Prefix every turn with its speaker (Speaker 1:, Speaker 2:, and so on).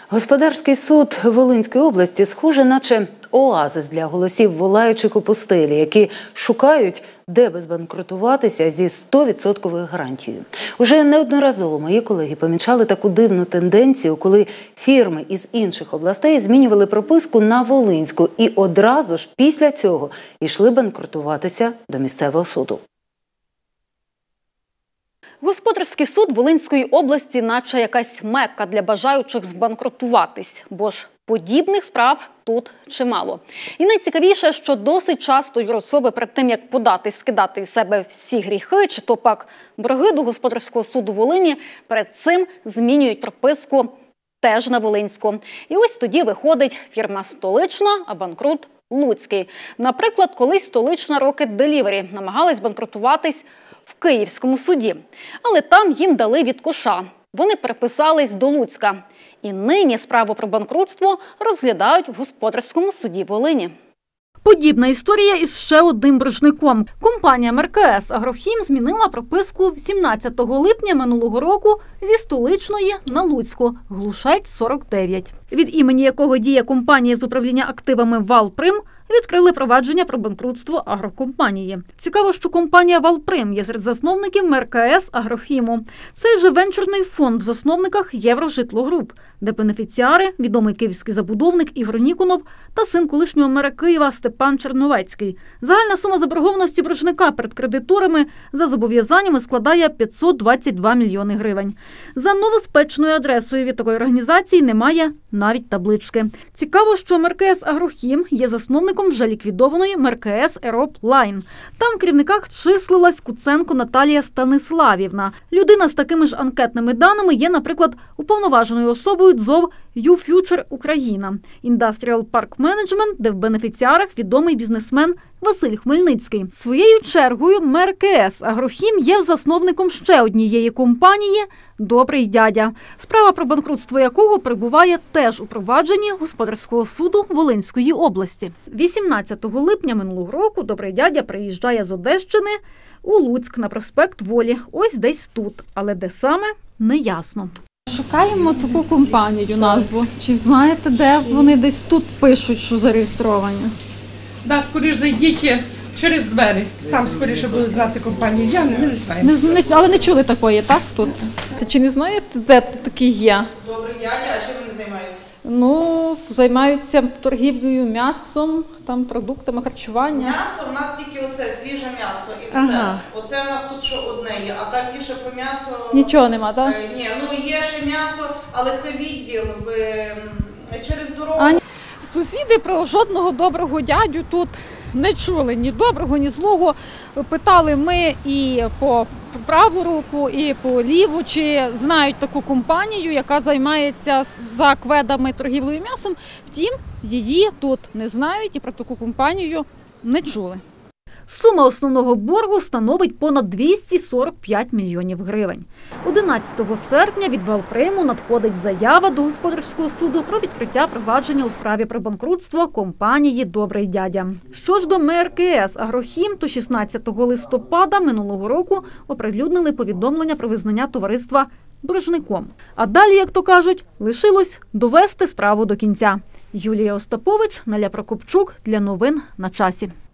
Speaker 1: Господарський суд Волинської області схоже, наче оазис для голосів волаючих у пустелі, які шукають, де би збанкрутуватися зі 100% гарантією. Уже неодноразово мої колеги помічали таку дивну тенденцію, коли фірми із інших областей змінювали прописку на волинську і одразу ж після цього йшли банкрутуватися до місцевого суду.
Speaker 2: Господарський суд Волинської області наче якась мекка для бажаючих збанкрутуватись, бо ж подібних справ тут чимало. І найцікавіше, що досить часто юрособи перед тим, як скидати із себе всі гріхи, чи то пак борги до Господарського суду Волині, перед цим змінюють прописку теж на волинську. І ось тоді виходить фірма столична, а банкрут луцький. Наприклад, колись столична Rocket Delivery намагалась банкрутуватись в Київському суді. Але там їм дали від коша. Вони переписались до Луцька. І нині справу про банкрутство розглядають в Господарському суді Волині. Подібна історія із ще одним боржником. Компанія МРКС «Агрохім» змінила прописку 17 липня минулого року зі столичної на Луцьку, Глушець 49, від імені якого діє компанія з управління активами «Валприм», відкрили провадження про банкрутство агрокомпанії. Цікаво, що компанія «Валприм» є серед засновників МРКС «Агрохіму». Цей же венчурний фонд в засновниках «Єврожитлогруп», де бенефіціари – відомий київський забудовник Ігор Ніконов та син колишнього мера Києва Степан Черновецький. Загальна сума заборгованості боржника перед кредиторами за зобов'язаннями складає 522 мільйони гривень. За новоспечною адресою від такої організації немає навіть таблички. Цікаво, що МРКС «Агрохім» є засновником вже ліквідованої МРКС «Ероп Лайн». Там в керівниках числилась Куценко Наталія Станиславівна. Людина з такими ж анкетними даними є, наприклад, уповноваженою особою ТзОВ «YouFuture Україна», Industrial Park Management, де в бенефіціарах відомий бізнесмен Василь Хмельницький. Своєю чергою МРКС «Агрохім» є засновником ще однієї компанії «Добрий дядя», справа про банкрутство якого перебуває теж у провадженні Господарського суду Волинської області. 18 липня минулого року «Добрий дядя» приїжджає з Одещини у Луцьк на проспект Волі. Ось десь тут, але де саме – неясно.
Speaker 3: Шукаємо таку компанію, назву. Чи знаєте, де вони десь тут пишуть, що зареєстровані?
Speaker 4: Да, скоріш зайдіть через двері. Там скоріше буде знати компанію. Я не знаю.
Speaker 3: Але не чули такої, так? Тут. Чи не знаєте, де такі є?
Speaker 5: Добрий дядя, а чим вони займаються?
Speaker 3: Ну, займаються торгівлею м'ясом, там продуктами харчування.
Speaker 5: М'ясо, у нас тільки оце свіже м'ясо і все.
Speaker 3: Ага.
Speaker 5: Оце у нас тут що одне є, а так більше про м'ясо...
Speaker 3: Нічого нема, так?
Speaker 5: Ні, ну є ще м'ясо, але це відділ через дорогу.
Speaker 3: Сусіди про жодного доброго дядю тут не чули, ні доброго, ні злого. Питали ми і по праву руку, і по ліву, чи знають таку компанію, яка займається за кведами торгівлею м'ясом. Втім, її тут не знають і про таку компанію не чули.
Speaker 2: Сума основного боргу становить понад 245 мільйонів гривень. 11 серпня від «Валприму» надходить заява до Господарського суду про відкриття провадження у справі про банкрутство компанії «Добрий дядя». Що ж до МРКС «Агрохім», то 16 листопада минулого року оприлюднили повідомлення про визнання товариства боржником. А далі, як то кажуть, лишилось довести справу до кінця. Юлія Остапович, Наля Прокопчук для новин на часі.